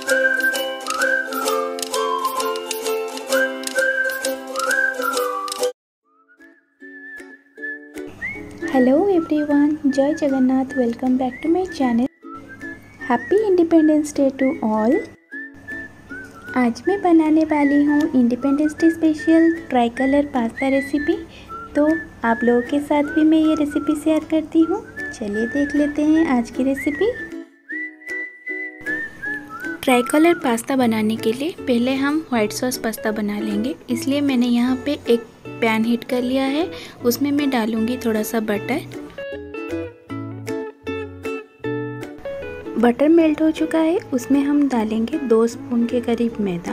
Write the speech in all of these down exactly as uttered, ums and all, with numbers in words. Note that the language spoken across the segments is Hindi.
हेलो एवरीवन, जय Jagannath. Welcome back to my channel. Happy independence day to all. आज मैं बनाने वाली हूँ independence day special tricolour pasta recipe. तो आप लोगों के साथ भी मैं ये रेसिपी शेयर करती हूँ। चलिए देख लेते हैं आज की रेसिपी। ट्राई कलर पास्ता बनाने के लिए पहले हम वाइट सॉस पास्ता बना लेंगे। इसलिए मैंने यहाँ पे एक पैन हीट कर लिया है। उसमें मैं डालूंगी थोड़ा सा बटर। बटर मेल्ट हो चुका है, उसमें हम डालेंगे दो स्पून के करीब मैदा।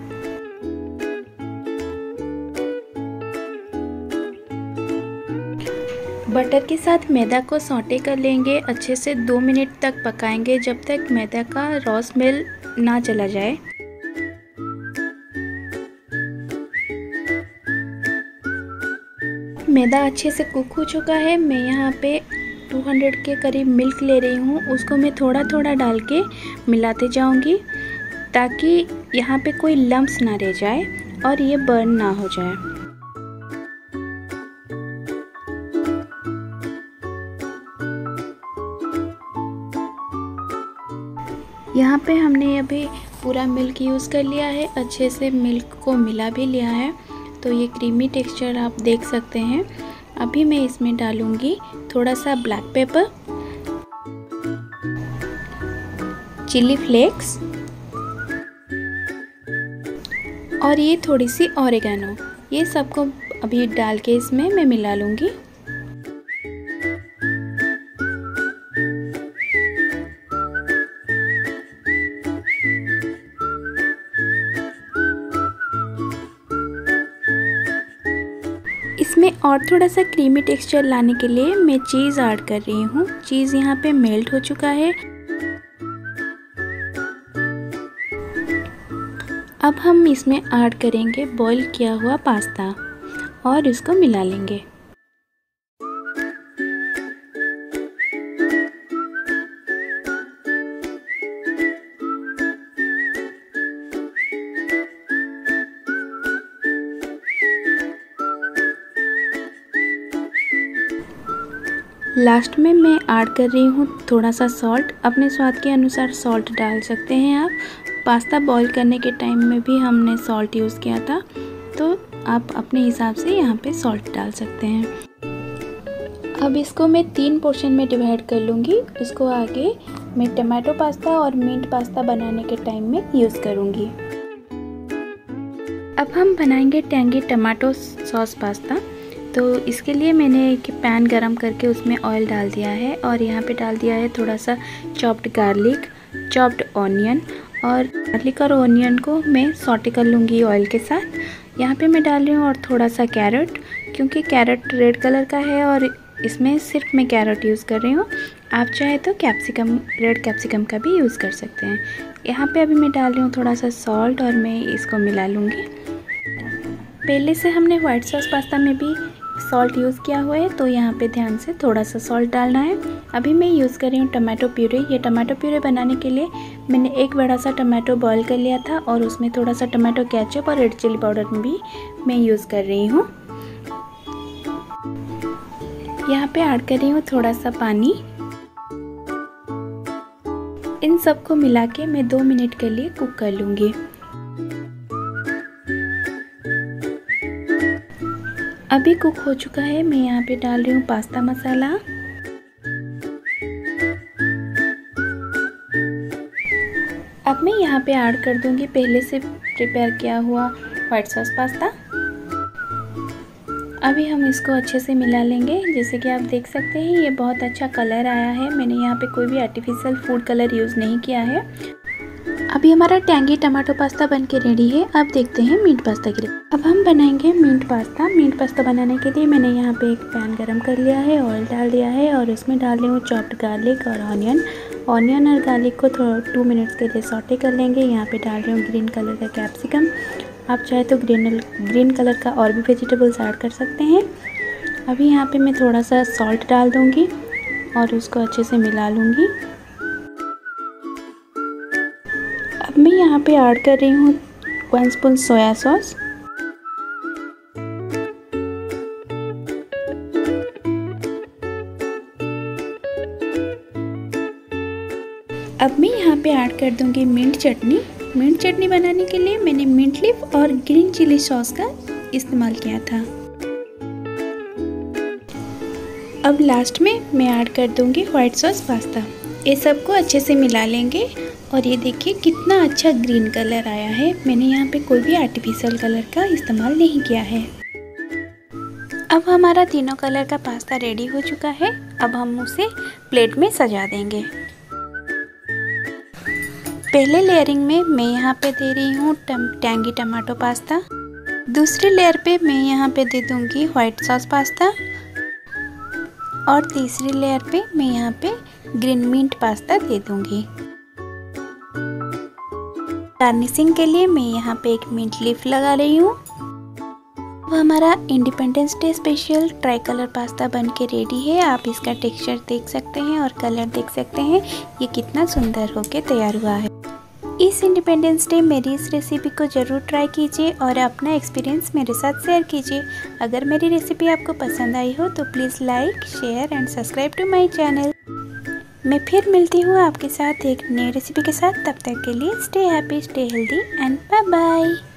बटर के साथ मैदा को सौटे कर लेंगे। अच्छे से दो मिनट तक पकाएंगे, जब तक मैदा का रॉ स्मेल ना चला जाए। मैदा अच्छे से कुक हो चुका है। मैं यहाँ पे दो सौ के करीब मिल्क ले रही हूँ। उसको मैं थोड़ा थोड़ा डाल के मिलाते जाऊँगी, ताकि यहाँ पे कोई लम्प्स ना रह जाए और ये बर्न ना हो जाए। यहाँ पे हमने अभी पूरा मिल्क यूज़ कर लिया है। अच्छे से मिल्क को मिला भी लिया है, तो ये क्रीमी टेक्सचर आप देख सकते हैं। अभी मैं इसमें डालूंगी थोड़ा सा ब्लैक पेपर, चिली फ्लेक्स और ये थोड़ी सी ऑरिगेनो। ये सबको अभी डाल के इसमें मैं मिला लूँगी। इसमें और थोड़ा सा क्रीमी टेक्सचर लाने के लिए मैं चीज़ ऐड कर रही हूँ। चीज़ यहाँ पे मेल्ट हो चुका है। अब हम इसमें ऐड करेंगे बॉईल किया हुआ पास्ता और इसको मिला लेंगे। लास्ट में मैं ऐड कर रही हूँ थोड़ा सा सॉल्ट। अपने स्वाद के अनुसार सॉल्ट डाल सकते हैं आप। पास्ता बॉईल करने के टाइम में भी हमने सॉल्ट यूज़ किया था, तो आप अपने हिसाब से यहाँ पे सॉल्ट डाल सकते हैं। अब इसको मैं तीन पोर्शन में डिवाइड कर लूँगी। इसको आगे मैं टमाटो पास्ता और मिंट पास्ता बनाने के टाइम में यूज़ करूँगी। अब हम बनाएंगे टैंगी टमाटो सॉस पास्ता। तो इसके लिए मैंने एक पैन गरम करके उसमें ऑयल डाल दिया है और यहाँ पे डाल दिया है थोड़ा सा चॉप्ड गार्लिक, चॉप्ड ऑनियन। और गार्लिक और ऑनियन को मैं सॉटे कर लूँगी ऑयल के साथ। यहाँ पे मैं डाल रही हूँ और थोड़ा सा कैरेट, क्योंकि कैरेट रेड कलर का है और इसमें सिर्फ मैं कैरेट यूज़ कर रही हूँ। आप चाहे तो कैप्सिकम, रेड कैप्सिकम का भी यूज़ कर सकते हैं। यहाँ पे अभी मैं डाल रही हूँ थोड़ा सा सॉल्ट और मैं इसको मिला लूँगी। पहले से हमने वाइट सॉस पास्ता में भी सॉल्ट यूज़ किया हुआ है, तो यहाँ पे ध्यान से थोड़ा सा सॉल्ट डालना है। अभी मैं यूज़ कर रही हूँ टमाटो प्यूरे। ये टमाटो प्यूरे बनाने के लिए मैंने एक बड़ा सा टमाटो बॉईल कर लिया था और उसमें थोड़ा सा टमाटो केचप और रेड चिली पाउडर भी मैं यूज़ कर रही हूँ। यहाँ पे ऐड कर रही हूँ थोड़ा सा पानी। इन सबको मिला के मैं दो मिनट के लिए कुक कर लूँगी। अभी कुक हो चुका है। मैं यहाँ पे डाल रही हूँ पास्ता मसाला, अब मैं यहाँ पे ऐड कर दूँगी पहले से प्रिपेयर किया हुआ वाइट सॉस पास्ता। अभी हम इसको अच्छे से मिला लेंगे। जैसे कि आप देख सकते हैं ये बहुत अच्छा कलर आया है। मैंने यहाँ पे कोई भी आर्टिफिशियल फूड कलर यूज़ नहीं किया है। अभी हमारा टैंगी टमाटो पास्ता बन के रेडी है। अब देखते हैं मीट पास्ता के लिए। अब हम बनाएंगे मीट पास्ता। मीट पास्ता बनाने के लिए मैंने यहाँ पे एक पैन गरम कर लिया है, ऑयल डाल दिया है और उसमें डाल रही हूँ चॉप्ड गार्लिक और ऑनियन। ऑनियन और गार्लिक को थोड़ा टू मिनट्स के लिए सॉटे कर लेंगे। यहाँ पे डाल रही हूँ ग्रीन कलर का कैप्सिकम। आप चाहे तो ग्रीन ग्रीन कलर का और भी वेजिटेबल्स ऐड कर सकते हैं। अभी यहाँ पे मैं थोड़ा सा सॉल्ट डाल दूँगी और उसको अच्छे से मिला लूँगी। अब मैं यहाँ पे ऐड कर रही हूँ वन स्पून सोया सॉस। अब मैं यहाँ पे ऐड कर दूँगी मिंट चटनी। मिंट चटनी बनाने के लिए मैंने मिंट लीफ और ग्रीन चिली सॉस का इस्तेमाल किया था। अब लास्ट में मैं ऐड कर दूँगी व्हाइट सॉस पास्ता। ये सबको अच्छे से मिला लेंगे और ये देखिए कितना अच्छा ग्रीन कलर आया है। मैंने यहाँ पे कोई भी आर्टिफिशियल कलर का इस्तेमाल नहीं किया है। अब हमारा तीनों कलर का पास्ता रेडी हो चुका है। अब हम उसे प्लेट में सजा देंगे। पहले लेयरिंग में मैं यहाँ पे दे रही हूँ टैंगी टमाटो पास्ता। दूसरी लेयर पे मैं यहाँ पे दे दूँगी व्हाइट सॉस पास्ता और तीसरी लेयर पे मैं यहाँ पे ग्रीन मिंट पास्ता दे दूँगी। गार्निशिंग के लिए मैं यहाँ पे एक मिंट लीफ लगा रही हूँ। अब हमारा independence day special tricolour pasta बन के रेडी है। आप इसका टेक्सचर देख सकते हैं और कलर देख सकते हैं ये कितना सुंदर होके तैयार हुआ है। इस इंडिपेंडेंस डे मेरी इस रेसिपी को ज़रूर ट्राई कीजिए और अपना एक्सपीरियंस मेरे साथ शेयर कीजिए। अगर मेरी रेसिपी आपको पसंद आई हो तो please like share and subscribe to my channel. मैं फिर मिलती हूँ आपके साथ एक नई रेसिपी के साथ। तब तक के लिए stay happy, stay healthy and bye bye.